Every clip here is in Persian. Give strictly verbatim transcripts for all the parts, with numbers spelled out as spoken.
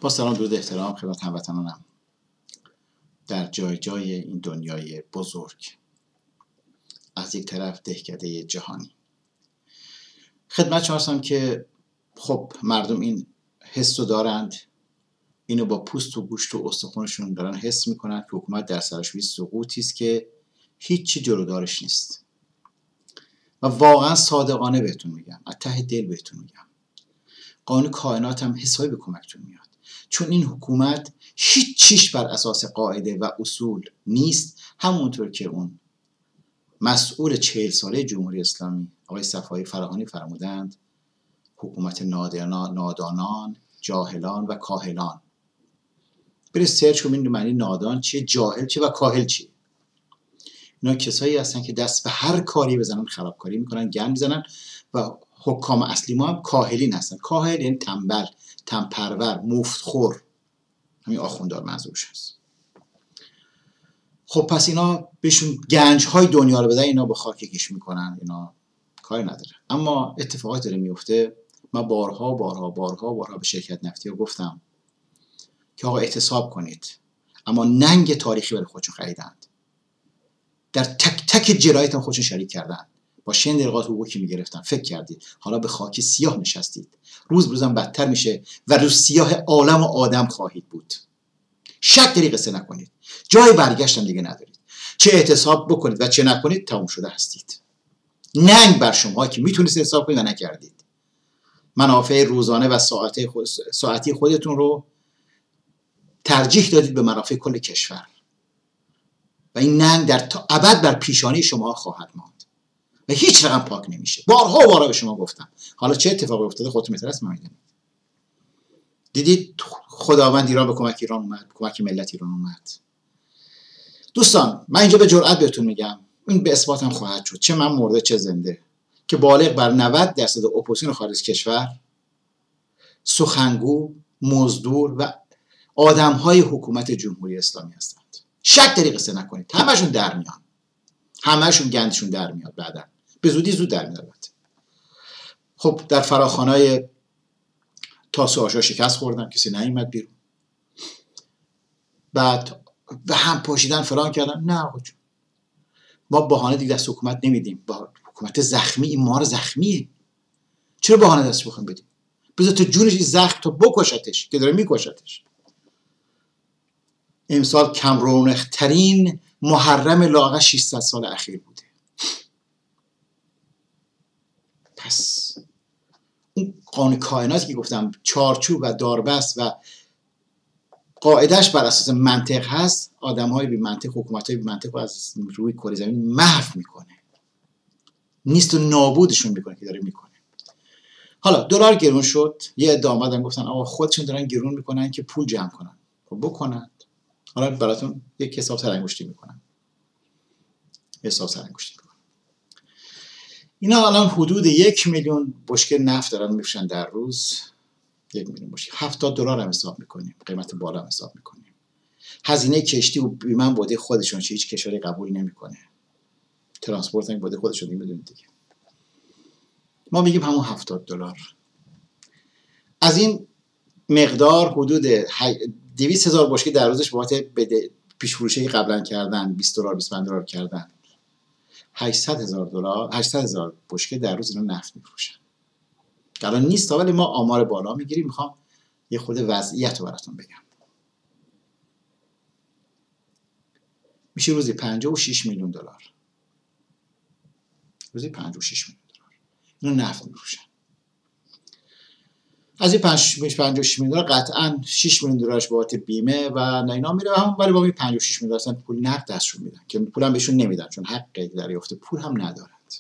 با سلام درود احترام خدمت هموطنانم در جای جای این دنیای بزرگ، از یک طرف دهکده جهانی. خدمت شما هستم که خب مردم این حس رو دارند، اینو با پوست و گوشت و استخوانشون دارن حس میکنن که حکومت در سرش سقوطی است که هیچی جلودارش نیست. و واقعا صادقانه بهتون میگم، از ته دل بهتون میگم، قانون کائنات هم حسابی به کمکتون میاد، چون این حکومت هیچ چیش بر اساس قاعده و اصول نیست. همونطور که اون مسئول چهل ساله جمهوری اسلامی آقای صفایی فراهانی فرمودند، حکومت نادانان، جاهلان و کاهلان. برید سرچ کنید معنی نادان چیه، جاهل چیه و کاهل چیه. اینا کسایی هستن که دست به هر کاری بزنن خرابکاری میکنن، گند میزنن و حکام اصلی ما هم کاهلین هستن. کاهل یعنی تنبل، تنپرور، مفتخور. همین آخوندار منظورش هست. خب پس اینا بهشون گنج های دنیا رو بدن، اینا با خاک کش میکنن، اینا کاری نداره. اما اتفاقات داره میفته. من بارها بارها بارها بارها به شرکت نفتی ها گفتم که آقا احتساب کنید، اما ننگ تاریخی برای خودشون خریدند. در تک تک جرایت هم خودشون شریک کردن، با شن درقات حقوقی میگرفتن. فکر کردید حالا به خاک سیاه نشستید، روز روزم بدتر میشه و روز سیاه عالم و آدم خواهید بود. شک داری قصه نکنید، جای برگشتن دیگه ندارید. چه احتساب بکنید و چه نکنید تموم شده هستید. ننگ بر شما که میتونید حساب کنید و نکردید. منافع روزانه و ساعتی خود ساعتی خودتون رو ترجیح دادید به منافع کل کشور و این ننگ در تا ابد بر پیشانی شما خواهد ماند و هیچ رقم پاک نمیشه. بارها و بارها به شما گفتم. حالا چه اتفاقی افتاده خودتون بهتر است میدونید. دیدید خداوند ایران به کمک ایران اومد، به کمک ملت ایران اومد. دوستان من اینجا به جرئت بهتون میگم، این به اثبات هم خواهد شد، چه من مرده چه زنده، که بالغ بر نود درصد اپوزیسیون خارج کشور سخنگو، مزدور و آدم‌های حکومت جمهوری اسلامی هستند. شک داری قصه نکنید، همشون در میان، همشون گندشون در میاد، بعداً به زودی زود در میاد. خب در فراخوانای تاسو آشا شکست خوردن، کسی نیامد بیرون، بعد به هم پاشیدن فلان کردن. نه آقا جون، ما بهانه دیگه دست حکومت نمیدیم. با حکومت زخمی، این مار زخمیه، چرا بهانه دست بخوام بدیم؟ بذار تو جونش این زخم تو بکشتش که داره میکشتش. امسال کم رونق ترین محرم لااقل ششصد سال اخیر بوده. پس اون قانون کائناتی که گفتم چارچوب و داربست و قاعدش بر اساس منطق هست، آدم‌های بی منطق، حکومت‌های بی منطق رو از روی کره زمین محو میکنه، نیست و نابودشون میکنه که داره میکنه. حالا دلار گرون شد، یه عده اومدن گفتن آقا خودشون دارن گرون میکنن که پول جمع کنن. خب بکنن. حالا براتون یک حساب سرانگشتی میکنم. حساب سرانگشتی میکنم. اینا الان حدود یک میلیون بشکه نفت دارن میفروشن در روز. یک میلیون بشکه هفتاد دلار هم حساب میکنیم، قیمت بالا هم حساب میکنیم. هزینه کشتی و بیمه بوده خودشون، چه هیچ کشوری قبول نمیکنه. ترانسپورت هم بوده خودشون، میدونید دیگه. ما میگیم همون هفتاد دلار. از این مقدار حدود دویست هزار بشکه در روزش بابت پیش فروشی قبلا کردن، بیست دلار بیست و پنج دلار کردن. هشتصد هزار دلار، هشتصد هزار بشکه در روز اینا نفت میفروشن. الان نیست، ولی ما آمار بالا میگیریم. میخوام یه خود وضعیت رو براتون بگم. میشه روزی پنجاه و شش میلیون دلار. روزی پنجاه و شش میلیون دلار اینا نفت میفروشن. از این پنجاه و شش میلیون دلار قطعاً شش میلیون دلارش بابت بیمه و اینا میره هم، ولی با این پنجاه و شش میلیون دلار پول نقد دستشون میدن که پول هم بهشون نمیدن، چون حق دریافت پول هم ندارند.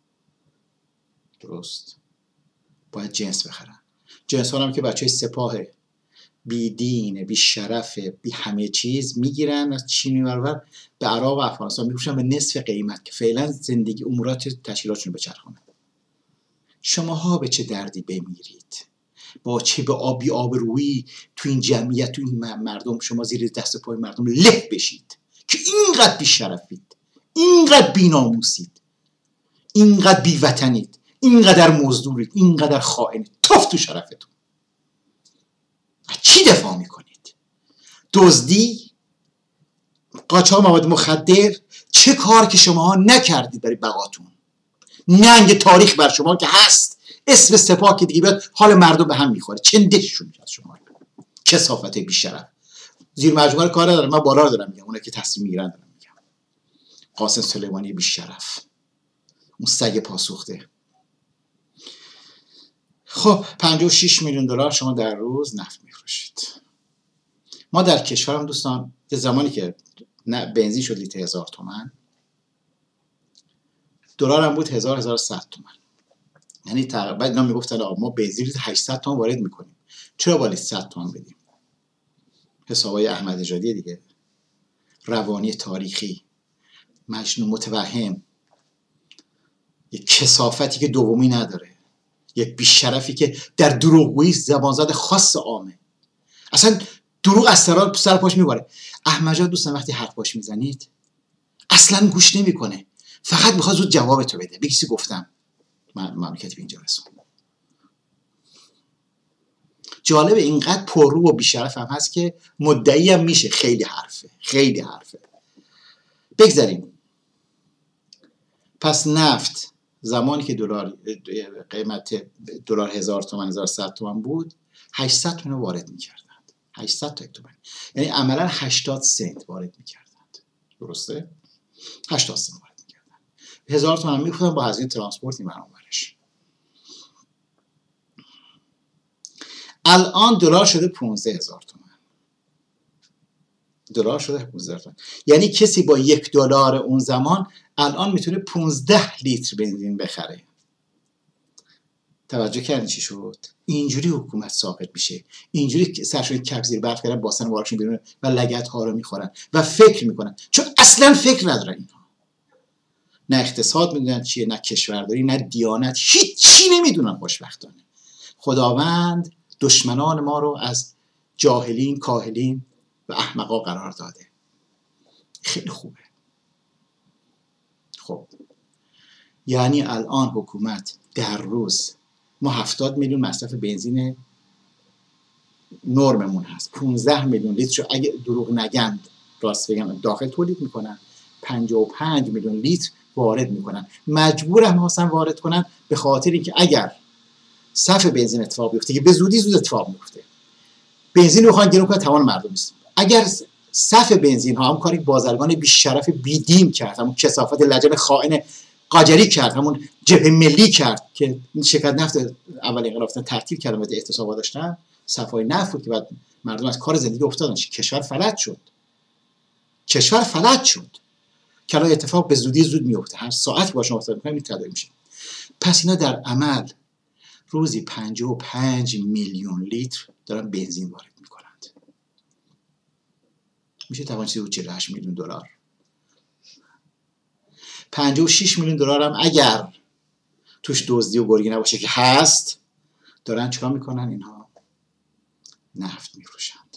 درست؟ باید جنس بخرن. جنس ها هم که بچه سپاه بی دین، بی شرف، بی همه چیز میگیرن از چین میبرن به عراق و افغانستان میفروشن به نصف قیمت که فعلا زندگی امورات تشکیلاتشون بچرخونه. شماها به چه دردی بمیرید؟ با چه به آبی آبرویی تو این جمعیت، تو این مردم، شما زیر دست پای مردم له بشید که اینقدر بی شرفید، اینقدر بی ناموسید، اینقدر بی وطنید، اینقدر مزدورید، اینقدر خائنید. توف تو شرفتون. چی دفاع میکنید؟ دزدی، قاچاق مواد مخدر، چه کار که شماها نکردید برای بقاتون. ننگ تاریخ بر شما که هست، اسم سپاه که دیگه بیاد حال مردم به هم میخوره. چندشون میاد شما، کثافت بیشرف. زیر مجموعه کار ندارم، من بالا رو دارم میگم، اونایی که تصمیم میگیرن دارم میگم. قاسم سلیمانی بیشرف، اون سگ پاسوخته. خب پنجاه و شش میلیون دلار شما در روز نفت میفروشید. ما در کشورم دوستان زمانی که نه بنزین شد لیتر هزار تومان، دلار هم بود هزار هزار و صد تومان. یعنی تقریبا اینا میگفتن ما بنزین هشتصد تومان وارد میکنیم، چرا باید صد تومان بدیم؟ حسابای احمد نژادی دیگه، روانی تاریخی، مجنون متوهم، یک کثافتی که دومی نداره، یک بیشرفی که در دروغگویی زبانزد خاص عامه. اصلا دروغ از سر سر پاش میباره. احمد جان دوستان وقتی حرف باش میزنید اصلا گوش نمیکنه، فقط میخواد زود جواب تو بده. بگیسی گفتم من مملکت به اینجا رسون. جالب اینقدر پررو و بیشرف هم هست که مدعی هم میشه. خیلی حرفه، خیلی حرفه. بگذاریم. پس نفت زمانی که دلار قیمت دلار هزار تومان هزار و صد تومان بود، هشتصد تومان وارد میکردند. هشتصد تا تومان، یعنی عملا هشتاد سنت وارد میکردند. درسته؟ هشتاد سنت وارد میکردند. هزار تومان میخوردن با هزینه ترانسپورت این برام برش. الان دلار شده پانزده هزار تومان. دلار شده پانزده هزار تومان. یعنی کسی با یک دلار اون زمان الان میتونه پانزده لیتر بنزین بخره. توجه کردین چی شد؟ اینجوری حکومت ساقط میشه. اینجوری سرشون کف زیر برف کردن، باسن وارشون بیرون و لگد ها رو میخورن و فکر میکنن، چون اصلا فکر ندارن اینها. نه اقتصاد میدونن چیه، نه کشورداری، نه دیانت، هیچی نمیدونن. خوشبختانه خداوند دشمنان ما رو از جاهلین، کاهلین و احمقا قرار داده. خیلی خوبه. خب یعنی الان حکومت در روز ما هفتاد میلیون مصرف بنزین نرممون هست، پانزده میلیون لیتر اگه دروغ نگن، راست بگم، داخل تولید میکنن، پنجاه و پنج میلیون لیتر وارد میکنن. مجبور هم هستن وارد کنن به خاطر اینکه اگر صف بنزین اتفاق بیفته، که به زودی زود اتفاق میفته، بنزین رو بخوان گرون کنن توان مردم نیست. اگر صف بنزین ها هم کاری بازرگان بیشرف بیدیم کرد، همون کثافت لجن خائن قاجری کرد، همون جبهه ملی کرد که شرکت نفت اول انقلاب تعطیل کردن و اعتصابات داشتن، صفای نفت بود که بعد مردم از کار زندگی افتادن، کشور فلج شد. کشور فلج شد. کلا اتفاق به زودی زود میفته، هر ساعتی با شما افتاد میکنه میتدایی میشه. پس اینا در عمل روزی پنجاه و پنج میلیون لیتر دارن بنزین وارد میکنند. میشه توان چیزی بود چهل و هشت میلیون دلار. پنجاه و شش میلیون دلار هم اگر توش دزدی و گرگی نباشه که هست، دارن چیکار میکنن اینها؟ نفت میفروشند.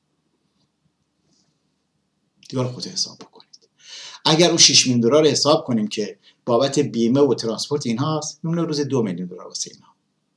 دیگه خود حساب بکنید. اگر اون شش میلیون دلار حساب کنیم که بابت بیمه و ترانسپورت اینهاست، میمونه روز دو میلیون دلار واسه اینا.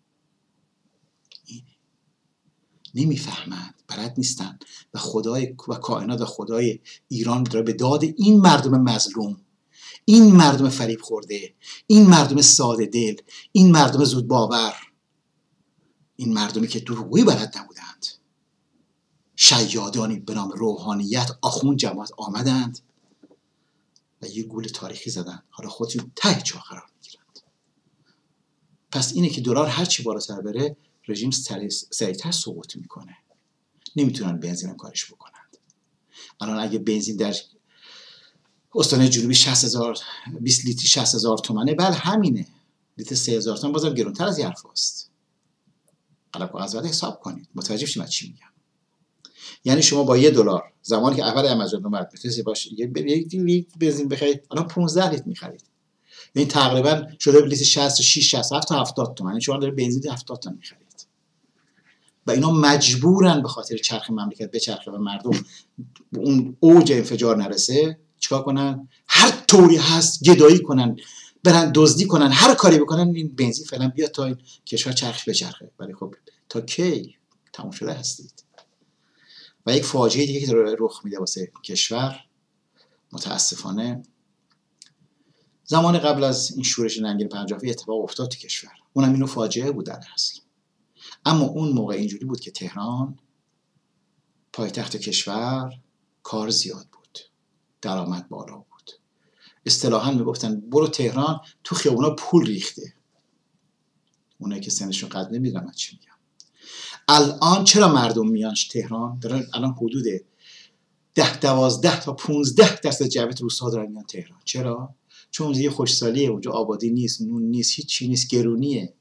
نمیفهمند، بلد نیستن و خدای و کائنات و خدای ایران داره به داد این مردم مظلوم، این مردم فریب خورده، این مردم ساده دل، این مردم زود باور، این مردمی که دروغگویی بلد نبودند، شیادانی به نام روحانیت آخوند جماعت آمدند و یه گول تاریخی زدن. حالا خودشون ته چاه قرار میگیرند. پس اینه که دلار هر چی بالاتر بره، رژیم سریعتر سقوط میکنه. نمیتونن بنزین هم کارش بکنند. الان اگه بنزین در استان جنوبی شصت هزار بیست لیتر شصت هزار تومنه، بله همینه. لیتر سه هزار تومن بازم گرونتر از حرف است. قلب کاغذ بعد حساب کنید. متوجه شید من چی میگم. یعنی شما با یه دلار زمانی که اول امازون اومد میتونید باشه یک لیتر بنزین بخرید، الان پانزده لیتر میخرید. یعنی تقریبا شده به لیتر شصت و شش شصت و هفت تا هفتاد تومن. شما داره بنزین هفتاد تومن میخرید. و اینا مجبورن به خاطر چرخ مملکت به چرخ و مردم به اون اوج انفجار نرسه چیکار کنن؟ هر طوری هست گدایی کنن، برن دزدی کنن، هر کاری بکنن این بنزین فعلا بیاد تا این کشور چرخش بچرخه. ولی خب تا کی؟ تموم شده هستید. و یک فاجعه دیگه که داره رخ میده واسه کشور متاسفانه، زمان قبل از این شورش ننگین پنجافی اتفاق افتاد تو کشور، اونم اینو فاجعه بود در اصل. اما اون موقع اینجوری بود که تهران پایتخت کشور، کار زیاد بود، درآمد بالا بود. اصطلاحاً میگفتن برو تهران، تو خیابونا پول ریخته. اونایی که سنشون قد نمیدونن چی میگم. الان چرا مردم میان تهران؟ دارن الان حدود ده دوازده تا پونزده درصد جمعیت روستا دارن میان تهران. چرا؟ چون اونجا یه خوشسالیه، اونجا آبادی نیست، نون نیست، هیچی نیست، گرونیه،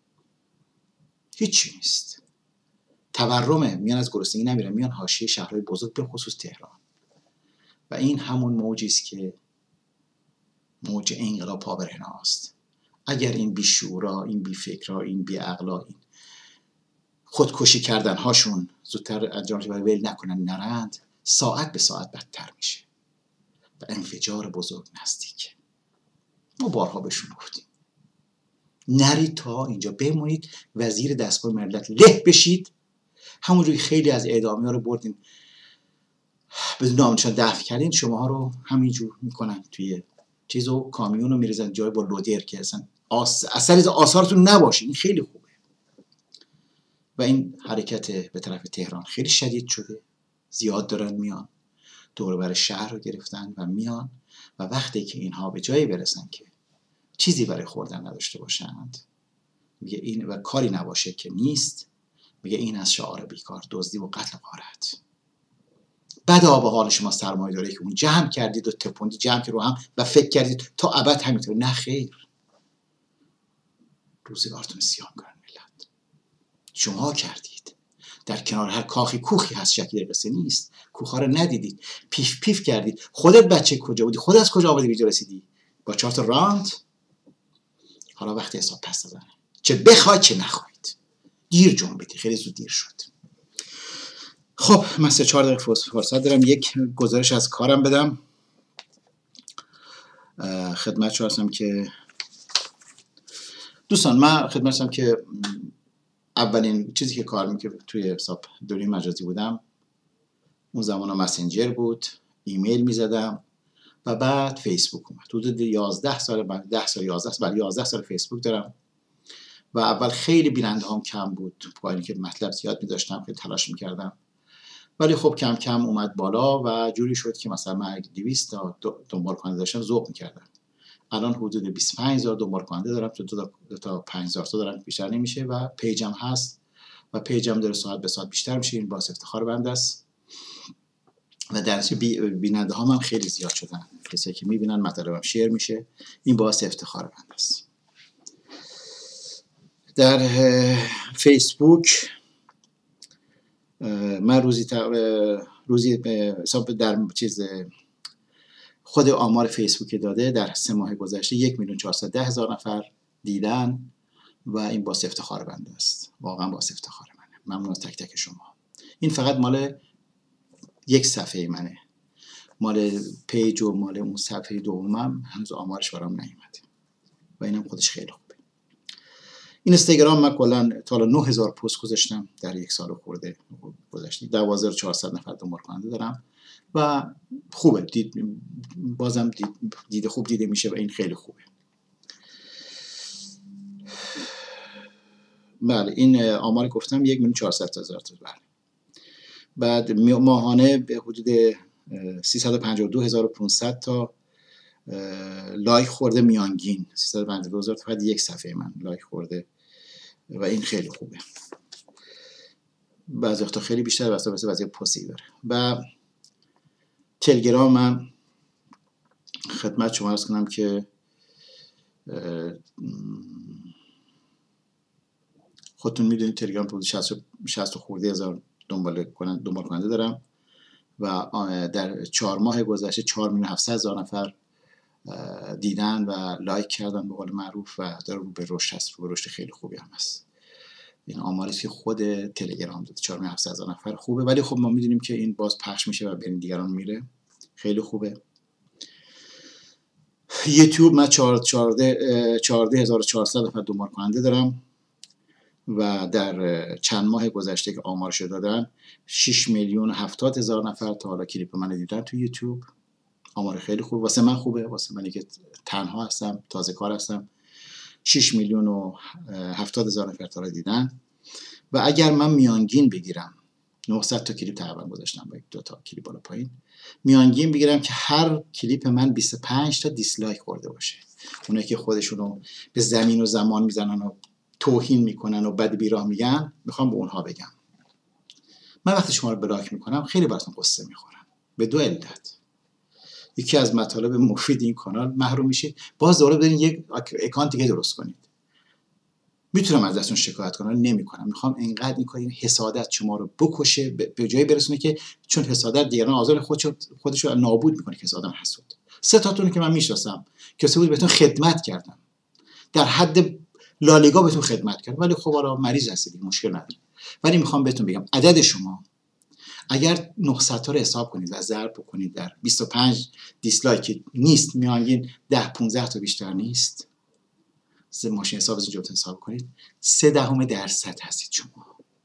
هیچی نیست، تورمه، میان از گرسنگی نمیرن، میان حاشیه شهرهای بزرگ به خصوص تهران. و این همون موجی است که موج انقلاب پابرهناست. اگر این بیشعورا، این بیفکرا، این بیعقلا، این خودکشی کردن هاشون زودتر انجام شه و ول نکنن نرند، ساعت به ساعت بدتر میشه و انفجار بزرگ نزدیک. ما بارها بهشون گفتیم نرید تا اینجا، بمونید وزیر دستگاه ملت له بشید. همونجوری خیلی از اعدامی ها رو بردین بدون نامشان دفع کردین، شما ها رو همینجور میکنن توی چیزو، کامیون رو میریزن جای با لودر که اصلا آس... اثری آثارتون نباشه. این خیلی خوبه. و این حرکت به طرف تهران خیلی شدید شده، زیاد دارن میان، دور بر شهر رو گرفتن و میان. و وقتی که اینها به جایی برسن که چیزی برای خوردن نداشته باشند، میگه این و کاری نباشه که نیست، میگه این از شعار بیکار، دزدی و قتل غارت. بدا به حال شما سرمایه داره که اون جمع کردید و تپوندی جمع که رو هم و فکر کردید تا ابد همینطور. نه خیر، روزگارتون سیاه کنن ملت. شما کردید. در کنار هر کاخی کوخی هست، شکی در قصه نیست. کوخا رو ندیدید، پیف پیف کردید. خودت بچه کجا بودی؟ خودت از کجا آمدی بیجا رسیدی؟ با چهار تا رانت. حالا وقتی حساب پس دادن، چه بخواید چه نخواید. دیر جنبیدی، خیلی زود دیر شد. خب من سه چهار دقیقه فرصت دارم یک گزارش از کارم بدم خدمت شما. هستم که دوستان، من خدمت هستم که اولین چیزی که کار میکنم توی حساب دنیای مجازی بودم، اون زمان مسنجر بود، ایمیل میزدم و بعد فیسبوک اومد. حدود یازده سال، بعد ده سال یازده سال، بعد یازده سال فیسبوک دارم. و اول خیلی بیننده هم کم بود، با اینکه مطلب زیاد می‌داشتم، خیلی تلاش می‌کردم، ولی خب کم کم اومد بالا و جوری شد که مثلا من دویست تا دنبال کننده داشتم، ذوق می‌کردم. الان حدود بیست و پنج هزار دنبال کننده دارم، تو دو تا پنج هزار تا دارم، بیشتر نمیشه. و پیجم هست و پیجم داره ساعت به ساعت بیشتر میشه. این باعث افتخار بنده است. و در نتیجه بیننده ها هم خیلی زیاد شدن، کسایی که میبینن مطلبم شیر میشه. این باعث افتخار بنده است. در فیسبوک من روزی روزی حساب در چیز خود آمار فیسبوک داده، در سه ماه گذشته یک میلیون چهارصد و ده هزار نفر دیدن و این باعث افتخار بنده است. واقعا باعث افتخار منه. ممنون از تک تک شما. این فقط مال یک صفحه منه، مال پیج و مال اون صفحه دومم هنوز آمارش برام نیومده و اینم خودش خیلی خوبه. این اینستاگرام من کلا تا الان نه هزار پست گذاشتم در یک سال خورده گذشته. دوازده هزار و چهارصد نفر دنبال کننده دارم و خوبه. دید بازم دید دیده خوب دیده میشه و این خیلی خوبه. بله این آمار گفتم یک میلیون چهارصد هزار تا. بله. بعد ماهانه به حدود سیصد و پنجاه و دو هزار و پانصد تا لایک خورده میانگین. سیصد و پنجاه و دو هزار تا فقط یک صفحه من لایک خورده و این خیلی خوبه. بعضی وقتا خیلی بیشتر، واسه واسه واسه پستی داره. و تلگرام من خدمت شما عرض کنم که خودتون میدونید تلگرام حدود شصت خورده هزار دنبال کننده دنبال کننده دارم و در چهار ماه گذشته چهار میلیون و هفتصد هزار نفر دیدن و لایک کردن به قول معروف و داره رو به رشد هست، رو به رشد خیلی خوبی هم هست. این آماری که خود تلگرام داده، چهار میلیون و هفتصد هزار نفر خوبه، ولی خب ما میدونیم که این باز پخش میشه و بین دیگران میره، خیلی خوبه. یوتیوب من چهارده هزار و چهارصد نفر دنبال کننده دارم و در چند ماه گذشته که آمارش دادن شش میلیون و هفتاد هزار نفر تا حالا کلیپ من دیدن تو یوتیوب. آمار خیلی خوب واسه من، خوبه واسه منی که تنها هستم، تازه کار هستم. شش میلیون و هفتاد هزار نفر تا حالا دیدن. و اگر من میانگین بگیرم، نهصد تا کلیپ تقریبا گذاشتم با یک دو تا کلیپ بالا پایین، میانگین بگیرم که هر کلیپ من بیست و پنج تا دیسلایک خورده باشه، اونایی که خودشونو به زمین و زمان میزنن و توهین میکنن و بد بیراه میگن، میخوام به اونها بگم من وقتی شما رو بلاک میکنم خیلی براتون قصه میخورم به دو علت. یکی از مطالب مفید این کانال محروم میشید، باز دوباره برین یک اکانت دیگه درست کنید. میتونم از دستون شکایت کنم، نمیکنم. میخوام اینقدر این کار، این حسادت شما رو بکشه، به جایی برسونه که چون حسادت دیگران آزار خودشو خودشو نابود میکنه که آدم حسود. سه تاتون که من میشناسم کسی بود بهتون خدمت کردم، در حد لالیگا بهتون خدمت کردم، ولی خب حالا مریض هستید، مشکل نداره. ولی میخوام بهتون بگم عدد شما اگر نهصد تا رو حساب کنید و ضرب بکنید در بیست و پنج دیسلایک نیست، میانگین ده پانزده تا بیشتر نیست، ماشین حساب از اینجا حساب کنید، سه دهم درصد هستید شما.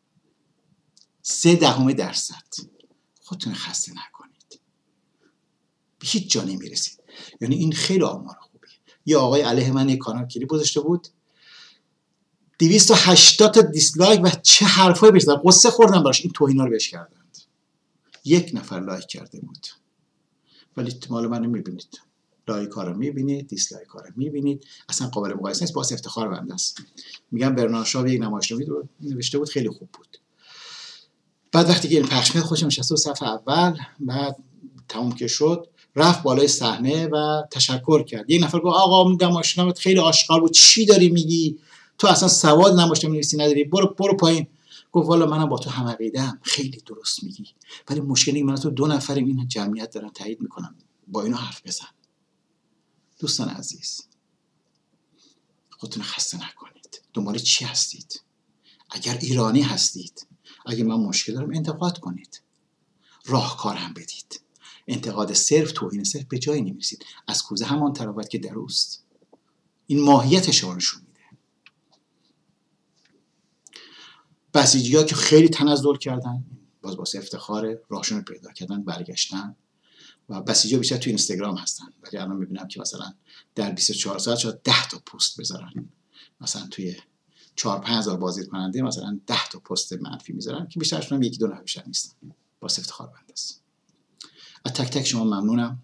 سه دهم درصد. خودتون خسته نکنید، به هیچ جا نمیرسید. یعنی این خیلی آمار خوبیه. یه آقای علیه من یک کانال کلیپ گذاشته بود، دویست و هشتاد تا دیسلایک و چه حرفایی بهش زدن، قصه خوردم براش، این توهینا رو بهش کردند. یک نفر لایک کرده بود. ولی مال منو میبینید، لایک ها رو میبینید، دیسلایک ها رو میبینید، اصلا قابل مقایسه نیست. باعث افتخار بنده است. میگم برنارد شاو یک نمایشنامه رو نوشته بود، خیلی خوب بود. بعد وقتی که این پخش میاد، خودش نشسته صفحه اول، بعد تموم که شد رفت بالای صحنه و تشکر کرد. یک نفر گفت آقا نمایشنامه‌ت خیلی آشکار بود، چی داری میگی؟ تو اصلا سواد نمایشنامه نویسی نداری، برو برو پایین. گفت والا منم با تو هم عقیده‌ام، خیلی درست میگی، ولی مشکلی من تو دو نفریم، این جمعیت دارن تایید میکنن، با اینا حرف بزن. دوستان عزیز، خودتون خسته نکنید. دنبال چی هستید؟ اگر ایرانی هستید، اگه من مشکل دارم انتقاد کنید، راهکار هم بدید. انتقاد صرف، توهین صرف به جایی نمیرسید. از کوزه همان تراوت که در اوست. این ماهیت شما نشون میده. بسیجی‌ها که خیلی تنزل کردن، باز باز افتخار، راهشون رو پیدا کردن، برگشتن. و بسیجی‌ها بیشتر تو اینستاگرام هستن، ولی الان میبینم که مثلا در بیست و چهار ساعت شاید ده تا پست بذارن. مثلا توی چهار پنج هزار بازدید کننده مثلا ده تا پست منفی میذارن که بیشترشون هم یکی دو نفر بیشتر نیستن. با افتخار بنده است. از تک تک شما ممنونم.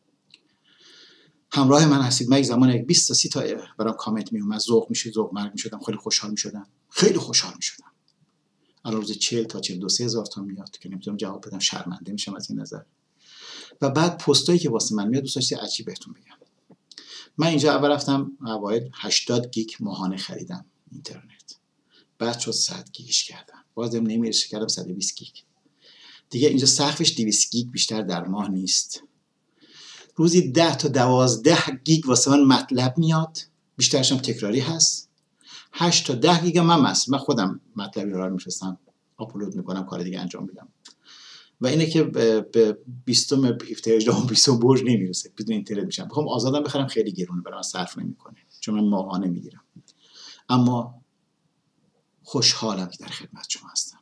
همراه من هستید. من یک زمان بیست تا سی تا برام کامنت میومد، ذوق میشد، ذوق مرگ میشدم، خیلی خوشحال میشدم. خیلی خوشحال میشدم. الان روز چهل تا چهل و دو هزار تا میاد که نمیتونم جواب بدم، شرمنده میشم از این نظر. و بعد پستایی که واسه من میاد دوست داشتم عجیب بهتون بگم. من اینجا اول رفتم اوایل هشتاد گیگ ماهانه خریدم اینترنت. بعد شد صد گیگش کردم. بازم نمیرسه، کردم صد و بیست گیگ. دیگه اینجا سقفش دویست گیگ بیشتر در ماه نیست. روزی ده تا دوازده گیگ واسه من مطلب میاد، بیشترش هم تکراری هست. هشت تا ده گیگ من مس من خودم مطلبی رو میفرستم، آپلود میکنم، کار دیگه انجام میدم. و اینه که به بیستم هفده هجده بیستم برج نمیرسه، بدون اینترنت میشم. بخوام آزادم بخرم خیلی گرونه، برام صرف نمیکنه چون من ماهانه میگیرم. اما خوشحالم که در خدمت شما هستم.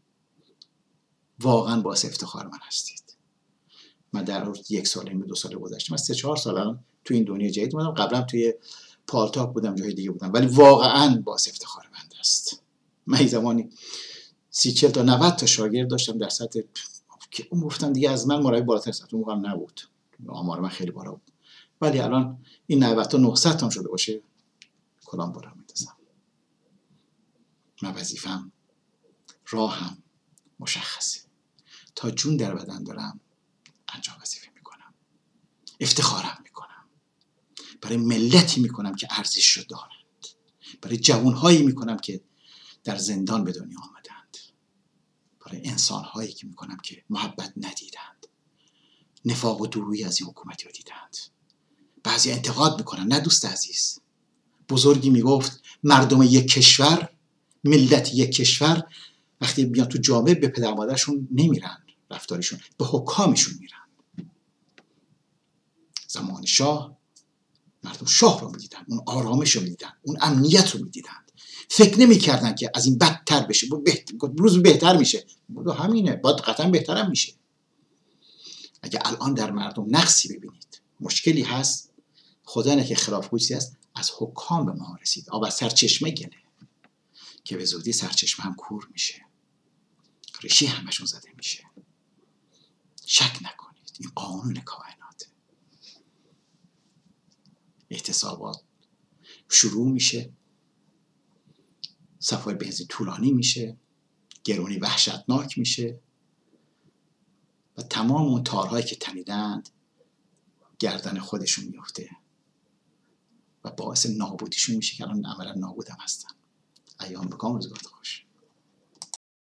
واقعا باعث افتخار من هستید. من در یک سال این دو سال گذشته، من سه چهار سال الان تو این دنیا جدید اومدم. قبلا توی پالتاک بودم، جای دیگه بودم، ولی واقعا باعث افتخار بنده است. من این زمانی سی چهل تا نود تا شاگرد داشتم در سطح که اون گفتن دیگه از من مربی بالاتر است. اون موقع نبود، آمار من خیلی بالا بود، ولی الان این نود تا نهصد تا شده باشه کلام بالا میندازم. من وظیفه‌ام، راهم مشخصه. تا جون در بدن دارم انجام وظیفه میکنم، افتخارم میکنم، برای ملتی میکنم که ارزش رو دارند، برای جوانهایی میکنم که در زندان به دنیا آمدند، برای انسانهایی که میکنم که محبت ندیدند، نفاق و دورویی از این حکومتی رو دیدند. بعضی انتقاد میکنن. نه دوست عزیز، بزرگی میگفت مردم یک کشور، ملت یک کشور وقتی بیان تو جامعه به پدر مادرشون نمیرن، رفتارشون به حکامشون میرن. زمان شاه مردم شاه رو میدیدن، اون آرامش رو میدیدن، اون امنیت رو میدیدن. فکر نمی‌کردن که از این بدتر بشه، روز بهتر میشه. بودو همینه، باید قطعا بهترم میشه. اگه الان در مردم نقصی ببینید، مشکلی هست، خدا نه که خلاف‌گویی هست، از حکام به ما رسید. آب از سرچشمه گله که به زودی سرچشمه هم کور میشه، ریشی همشون زده میشه. شک نکنید، این قانون کائناته. اعتصابات شروع میشه، صفای بنزین طولانی میشه، گرونی وحشتناک میشه و تمام اون تارهایی که تنیدند گردن خودشون میفته و باعث نابودیشون میشه که الان عملا نابود هم هستن. ایام بکام، روزگار خوش.